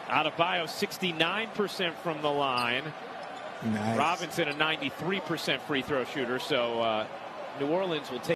Adebayo 69% from the line. Nice. Robinson a 93% free throw shooter. So New Orleans will take